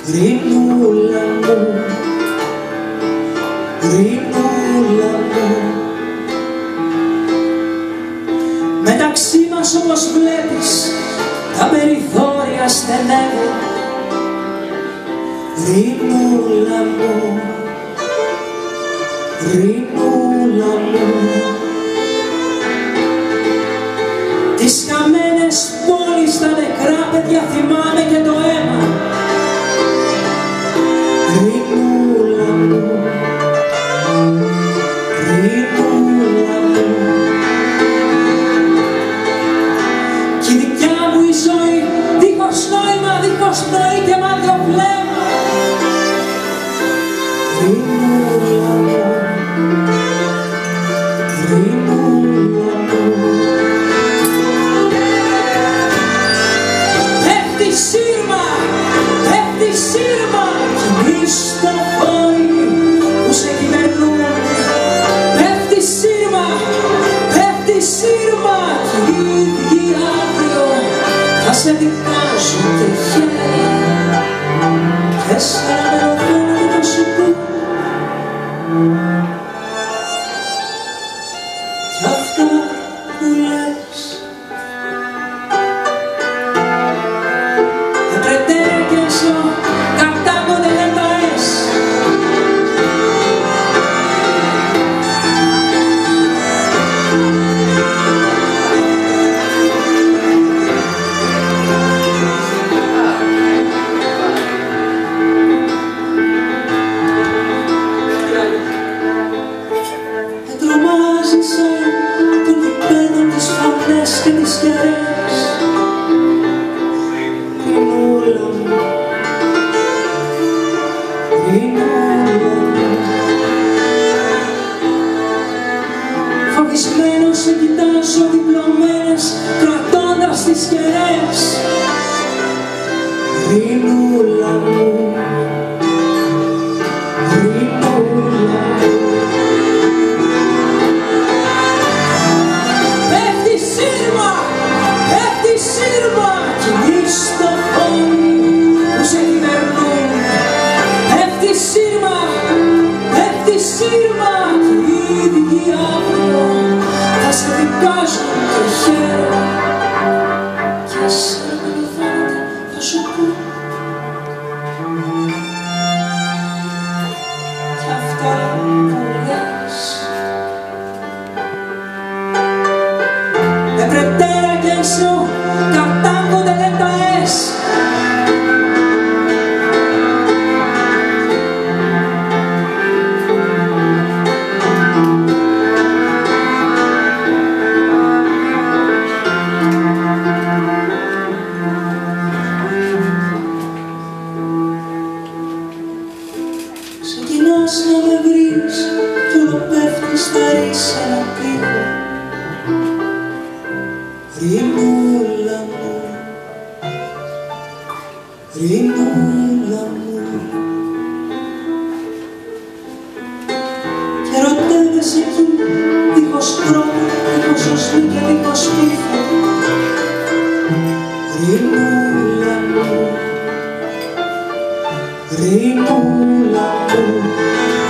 Ρινούλα μου, Ρινούλα μου, μεταξύ μας όπως βλέπεις τα περιθώρια στενεύουν. Ρινούλα μου, Ρινούλα μου, τις χαμένες πόλεις, τα νεκρά παιδιά θυμάμαι και το αίμα. Ρινούλα μου, Ρινούλα μου, κι η δικιά μου η ζωή δίχως νόημα, δίχως πνοή και μάτιο βλέμμα. Ρινούλα μου, Ρινούλα μου, πέφτει σύρμα, πέφτει σύρμα κι στο πόδι που σε κυβερνούν. Πέφτει σύρμα, πέφτει σύρμα κι οι ίδιοι αύριο θα σε δικάζουν και χέρι και σε αναρωτούν να σου πούν. Κι αυτά που λες δεν pretende que eso cantamos de lenta es. Δεν τρομάζεις των γηπέδων τις φωνές και τις κεραίες. Ρινούλα μου, Ρινούλα μου, φοβισμένος σε κοιτάζω διπλωμένες κρατώντας τις κεραίες. Ρινούλα μου, Ρινούλα μου, πέφτει σύρμα, πέφτει σύρμα κι στο πόδι που σε κυβερνούν. Πέφτει σύρμα, πέφτει σύρμα κι οι ίδιοι αύριο θα σε δικάζουν και χαίρω και εσένα με φαίνεται θα σου πούν. Κι αυτά που λες me pretende que eso cantando de lenta es. Ξεκινάς να με βρεις κι όλο πέφτεις θα ρίξει ένα τείχο. Ρινούλα μου, Ρινούλα μου, και ερωτεύεσαι εκεί δίχως τρόπο, δίχως σωστή και δίχως πίθο. Ρινούλα μου, Ρινούλα μου,